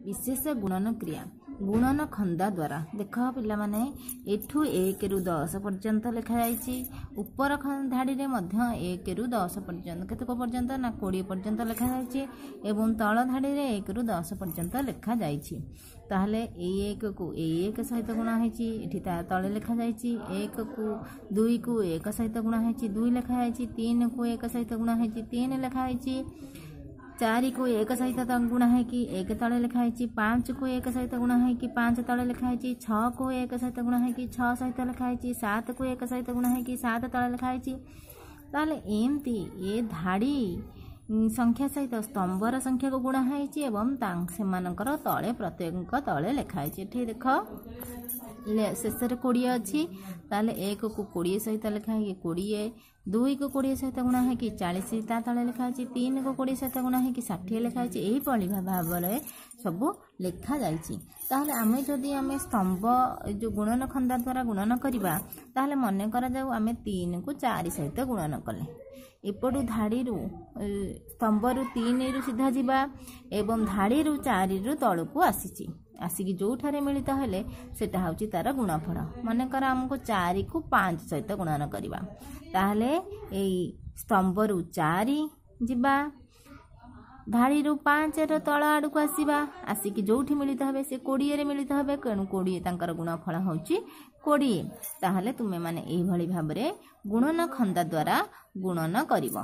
विशेष गुणन क्रिया गुणन खंदा द्वारा देख पिला माने एठू 1 रु 10 पर्यंत लिखा जाइछि ऊपर धाड़ी रे मध्य 1 रु 10 पर्यंत केतक पर्यंत ना 20 पर्यंत लिखा जाइछि एवं तळ धाड़ी रे 1 रु 10 पर्यंत लिखा जाइछि ताहले ए 1 को ए 1 सहित गुणा हेछि एठी ता तळे लिखा जाइछि 1 को 2 को 1 सहित गुणा हेछि 2 लिखा जाइछि 3 को 1 सहित गुणा हेछि 3 लिखा जाइछि 4 को 1 सहित गुणा है कि 1 तले लिखा है 5 को 1 सहित गुणा है कि 5 तले लिखा है 6 को 1 सहित गुणा है कि 6 सहित लिखा है 7 को 1 सहित गुणा है कि 7 तले लिखा है ताले एमती ये धाड़ी संख्या सहित स्तंभर संख्या को गुणा है एवं सेमानकर तले प्रत्येक तले लिखा है ठीक देख शेष 20 अच्छी ताले 1 को 20 सहित लिखा है 20 2 को 20 सहित गुणा है कि 40 ता तले लिखा है 3 को 20 सहित गुणा है कि 60 लिखा है यही पड़ी भाव सब लिखा जाइछि ताहले आमे जदि आमे स्तंभ जो गुणन खंदा द्वारा गुणन करिबा ताहले मने करा जाऊ आमे 3 को 4 सहित गुणन कले एपटू धाड़ी रु स्तंभ रु 3 रु सीधा जिबा एवं धाड़ी रु 4 रु तळ को आसीछि आसिकी जो ठारे मिलित हेले सेटा होची तार गुणफल माने कर हमको 4 को 5 सहित गुणन करिबा ताहले एई स्तंभ रु 4 जिबा धाड़ी रु 5 रो तळ आडू को आसीबा आसिकी जोठी मिलित हेबे से 20 रे मिलित हेबे कणु 20 तांकर गुणफल होची 20 ताहले तुमे माने एई भली भाबरे गुणन खंदा द्वारा गुणन करिवो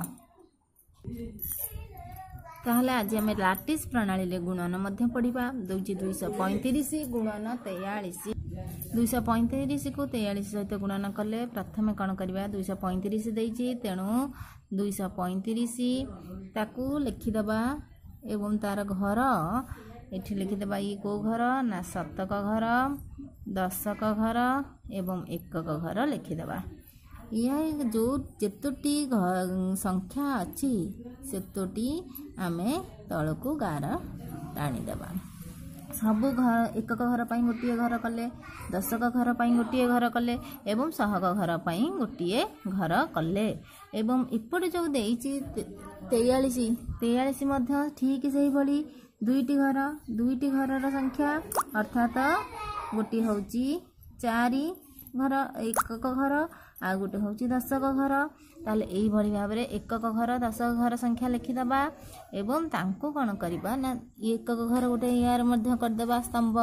ताहले आज आम लाटिस प्रणाली ले गुणन मध्य पढ़ा 235 गुणन 43 235 को 43 सहित गुणन कले प्रथम कौन करवा 235 देइछि तेणु 235 ताकू लिखिदबा एवं तार घर एठी लिखिदबा ये को घर ना शतक घर दशक घर एवं एकक घर लिखिदबा यह जो जेतोटी संख्या अच्छी सेतोटी आमे तल को गार टाणी देबा सब घर एकक घर पाई गोटे घर कले दशक घर पाई गोटे घर कले एवं सहक घर पाई गोटे घर कले एवं इपटे जो देइछि 43 मध्य ठीक से भली दुईटी घर संख्या अर्थात गोटे होची 4 घर एकक घर आ गोटे होची दशक घर ताले एई भली भाव रे एकक घर दशक घर संख्या लिखिदबा एवं तांको कोन करबा ना एकक घर गोटे यार मध्य कर देबा स्तंभ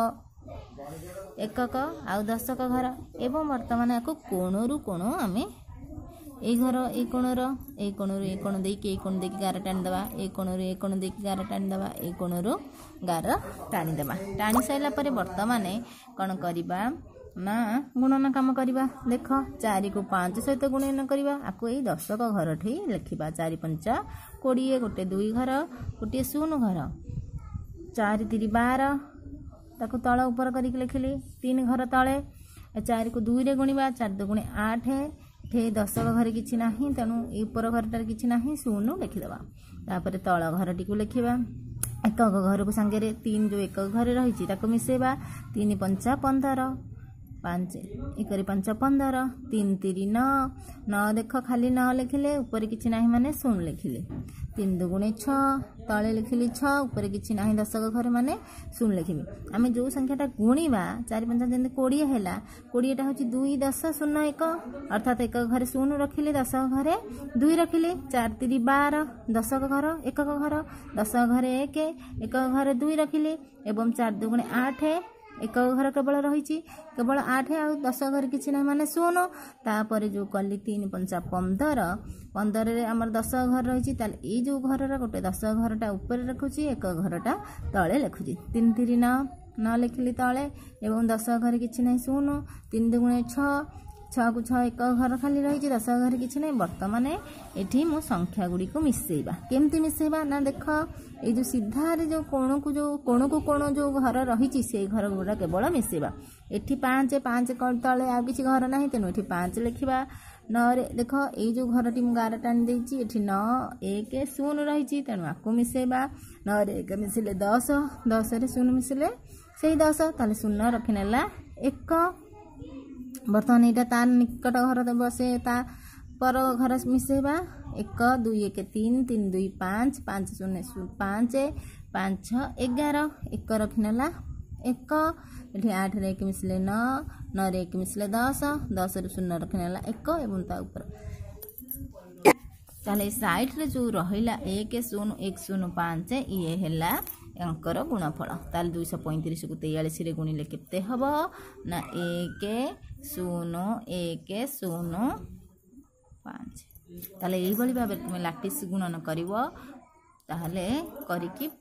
एकक आ दशक घर एवं वर्तमान को कोणरु कोण आमे ए घर ए कोणर ए कोणरु ए कोण देकी ए कोण देकी गार टाणी देबा ए कोणरु ए कोण देकी गार टाणी देबा ए कोणरु गार टाणी देबा टाणी साइला परे वर्तमान कोन करबा ना गुणन काम करवा देख 4 को 5 सहित गुणन करवा आको ए दशक घर ठे लिखिबा 4 5 20 गोटे 2 घर गोटे 0 घर 4 3 12 ताको तळ ऊपर करिक लिखिली 3 घर तळे 4 को 2 रे गुणिबा 4 2 गुणे 8 ठे दशक घर किछि नाही तेनु ए ऊपर घरटार किछि नाही 0 लिखिदबा तापर तळ घरटी को लिखिबा एकक घर को संगे रे 3 जो एकक घर रहिछि ताको मिसेबा 3 5 15 5 1 5 15 3 3 9 9 देख खाली 9 लिखिले ऊपर किछि नाही माने 0 लिखिले 3 2 गुणे 6 तळे लिखिली 6 ऊपर किछि नाही दशक घर माने 0 लिखिबी आमे जो संख्याटा गुणीबा 4 5 जेंते 20 हैला 20 टा होची 2 10 0 1 अर्थात एक घरे 0 रखिले दशक घरे 2 रखिले 4 3 12 दशक घर एकक घर दशक घरे 1 एकक घरे 2 रखिले एवं 4 2 गुणे 8 एक घर केवल रही केवल 8 आ 10 घर किसी ना माने 0 तापर जो कली 3 5 15 15 रे हमर 10 घर रही ये जो घर गोटे 10 घरटा ऊपर रखुची एक घरटा तले लिखुची 3 3 9 9 लिखिली तले एवं 10 घर किसी ना 0 3 2 गुणे 6 6 को 6 एक घर खाली रही 10 घर किसी ना वर्तमान एठी मु संख्या गुडी को मिसेबा केमती मिसेबा ना देख ये जो सीधा रे जो कोण को कोण जो घर रही से घर गुड़ा केवल मिसेबा एठी 5 5 तले आ किसी घर नाही तेनु एठी 5 लिखिबा 9 रे देख ये जो घरटी मु गार टाणी देछि एठी 9 1 0 रही तेनु आको मिसेबा 9 रे 1 मिसिले 10 10 रे 0 मिसिले सेही 10 ताले 0 रखिनेला 1 बर्तमान यहाँ तार निकट घर बसे ता पर घर मिसेबा 1 2 1 3 3 2 5 5 0 5 5 6 11 1 रखिनेला 1 ये 8 रे 1 मिसले 9 9 रे 1 मिसले 10 10 रे 0 रखिनेला 1 एवं ता ऊपर ताले साइड रे जो रहिला 1 0 1 0 5 ये हैला अंकर गुणफल ताले 235 को 43 रे गुणिले केते हबो ना 1 0 1 0 5 ताले एही बळी भाबे तुमे लैटिस गुणन करिवो ताहले करिकी